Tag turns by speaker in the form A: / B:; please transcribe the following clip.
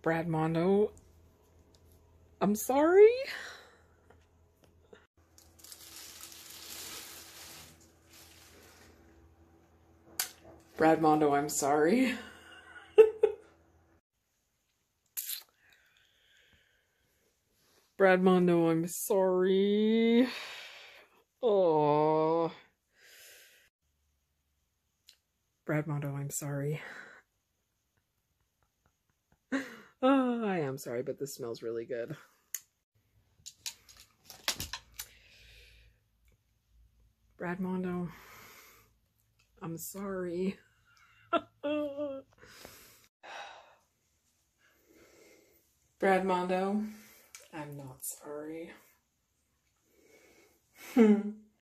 A: Brad Mondo, I'm sorry. Brad Mondo, I'm sorry. Brad Mondo, I'm sorry. Oh. Brad Mondo, I'm sorry. Oh, I am sorry, but this smells really good. Brad Mondo, I'm sorry. Brad Mondo, I'm not sorry.